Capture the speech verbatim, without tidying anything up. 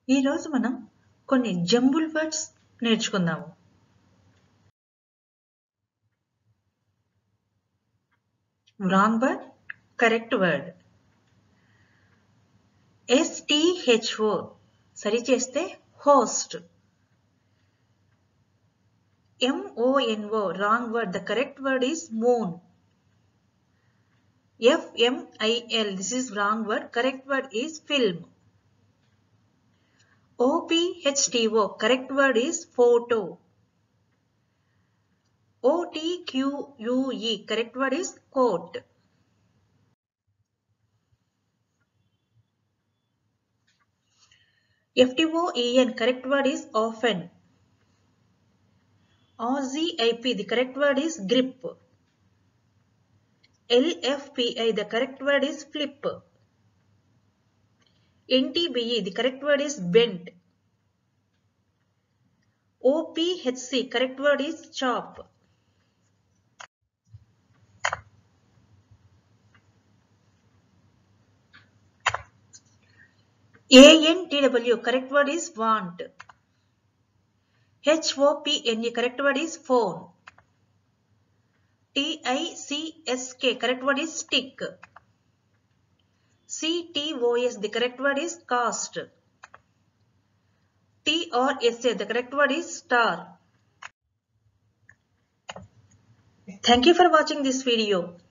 ఈ రోజు మనం కొన్ని జంబుల్ వర్డ్స్ నేర్చుకుందాము. Wrong word, correct word. S T H O సరి చేస్తే host. M O N O wrong word, the correct word is moon. F M I L this is wrong word, correct word is film. O P H T O correct word is photo. O T Q U E correct word is coat. F T O E N correct word is often. R Z I P the correct word is grip. L F P I the correct word is flip. N T B E the correct word is bent. O P H C correct word is chop. A N T W correct word is want. H O P N E correct word is phone. T I C S K correct word is stick. C T O S the correct word is cast. T R S A the correct word is star. Thank you for watching this video.